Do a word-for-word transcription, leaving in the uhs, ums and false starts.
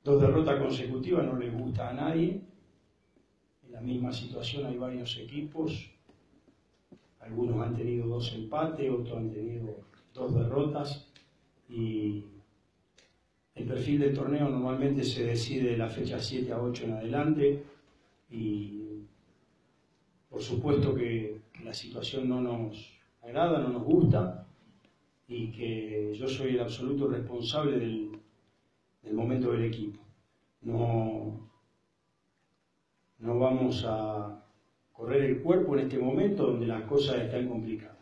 Dos derrotas consecutivas no le gusta a nadie. En la misma situación hay varios equipos. Algunos han tenido dos empates, otros han tenido dos derrotas. Y el perfil del torneo normalmente se decide de la fecha siete a ocho en adelante. Y por supuesto que la situación no nos agrada, no nos gusta. Y que yo soy el absoluto responsable del, del momento del equipo. No, no vamos a correr el cuerpo en este momento donde las cosas están complicadas.